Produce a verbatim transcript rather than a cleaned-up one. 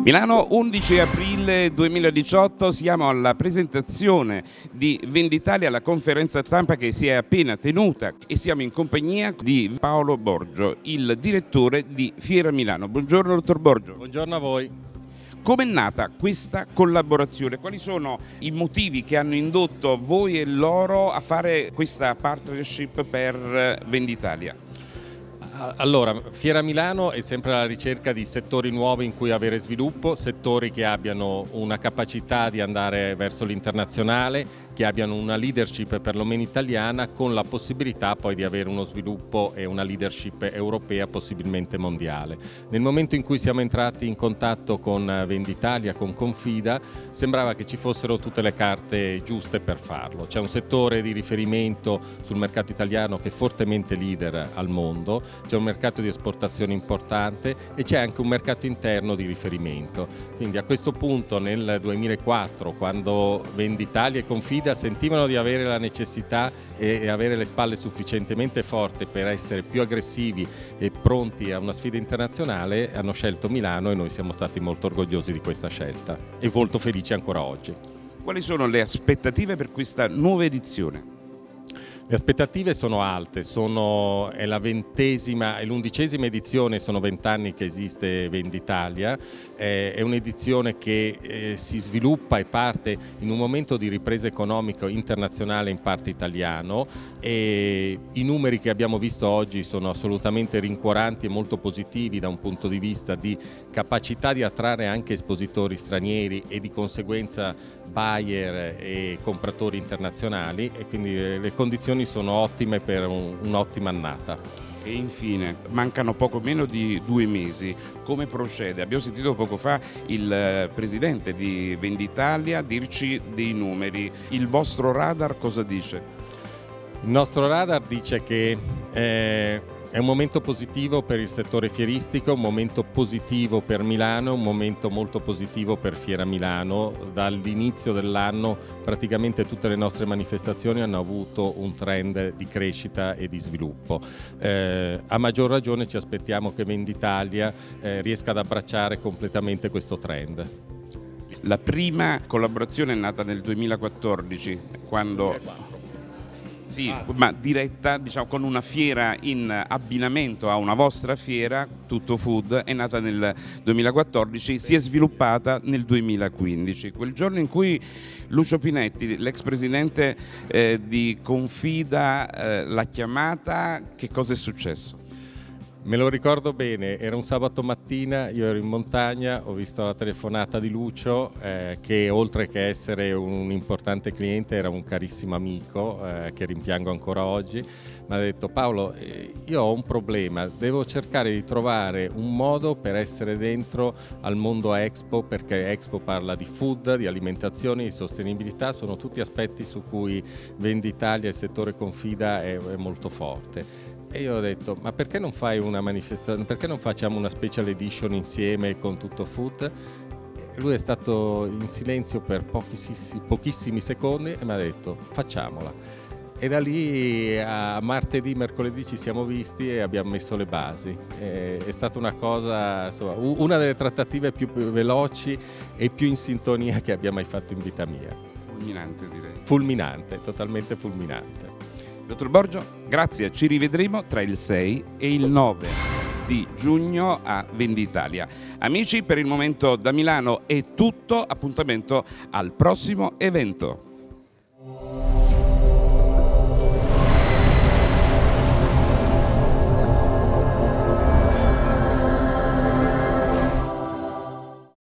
Milano, undici aprile duemiladiciotto, siamo alla presentazione di Venditalia, alla conferenza stampa che si è appena tenuta, e siamo in compagnia di Paolo Borgio, il direttore di Fiera Milano. Buongiorno dottor Borgio. Buongiorno a voi. Com'è nata questa collaborazione? Quali sono i motivi che hanno indotto voi e loro a fare questa partnership per Venditalia? Allora, Fiera Milano è sempre alla ricerca di settori nuovi in cui avere sviluppo, settori che abbiano una capacità di andare verso l'internazionale, che abbiano una leadership perlomeno italiana, con la possibilità poi di avere uno sviluppo e una leadership europea, possibilmente mondiale. Nel momento in cui siamo entrati in contatto con Venditalia, con Confida, sembrava che ci fossero tutte le carte giuste per farlo. C'è un settore di riferimento sul mercato italiano che è fortemente leader al mondo, c'è un mercato di esportazione importante e c'è anche un mercato interno di riferimento. Quindi a questo punto, nel duemilaquattro, quando Venditalia e Confida sentivano di avere la necessità e avere le spalle sufficientemente forti per essere più aggressivi e pronti a una sfida internazionale, hanno scelto Milano e noi siamo stati molto orgogliosi di questa scelta e molto felici ancora oggi. Quali sono le aspettative per questa nuova edizione? Le aspettative sono alte, sono, è la ventesima e l'undicesima edizione, sono vent'anni che esiste Venditalia, eh, è un'edizione che eh, si sviluppa e parte in un momento di ripresa economica internazionale, in parte italiano, e i numeri che abbiamo visto oggi sono assolutamente rincuoranti e molto positivi da un punto di vista di capacità di attrarre anche espositori stranieri e di conseguenza buyer e compratori internazionali, e quindi le condizioni sono ottime per un'ottima annata. E infine, mancano poco meno di due mesi, come procede? Abbiamo sentito poco fa il presidente di Venditalia dirci dei numeri, il vostro radar cosa dice? Il nostro radar dice che eh, è un momento positivo per il settore fieristico, un momento positivo per Milano, un momento molto positivo per Fiera Milano. Dall'inizio dell'anno praticamente tutte le nostre manifestazioni hanno avuto un trend di crescita e di sviluppo. Eh, a maggior ragione ci aspettiamo che Venditalia eh, riesca ad abbracciare completamente questo trend. La prima collaborazione è nata nel duemilaquattordici, quando... Sì, ah, sì, ma diretta, diciamo, con una fiera in abbinamento a una vostra fiera, Tutto Food, è nata nel duemilaquattordici, si è sviluppata nel duemilaquindici. Quel giorno in cui Lucio Pinetti, l'ex presidente eh, di Confida, eh, l'ha chiamata, che cosa è successo? Me lo ricordo bene, era un sabato mattina, io ero in montagna, ho visto la telefonata di Lucio eh, che oltre che essere un importante cliente era un carissimo amico eh, che rimpiango ancora oggi. Mi ha detto: Paolo, eh, io ho un problema, devo cercare di trovare un modo per essere dentro al mondo Expo, perché Expo parla di food, di alimentazione, di sostenibilità, sono tutti aspetti su cui Venditalia, il settore Confida è, è molto forte. E io ho detto: ma perché non fai una manifestazione, perché non facciamo una special edition insieme con Tutto Food? E lui è stato in silenzio per pochissimi, pochissimi secondi e mi ha detto: facciamola. E da lì a martedì, mercoledì ci siamo visti e abbiamo messo le basi. E è stata una cosa, insomma, una delle trattative più veloci e più in sintonia che abbia mai fatto in vita mia. Fulminante, direi. Fulminante, totalmente fulminante. Dottor Borgio, grazie, ci rivedremo tra il sei e il nove di giugno a Venditalia. Amici, per il momento da Milano è tutto, appuntamento al prossimo evento.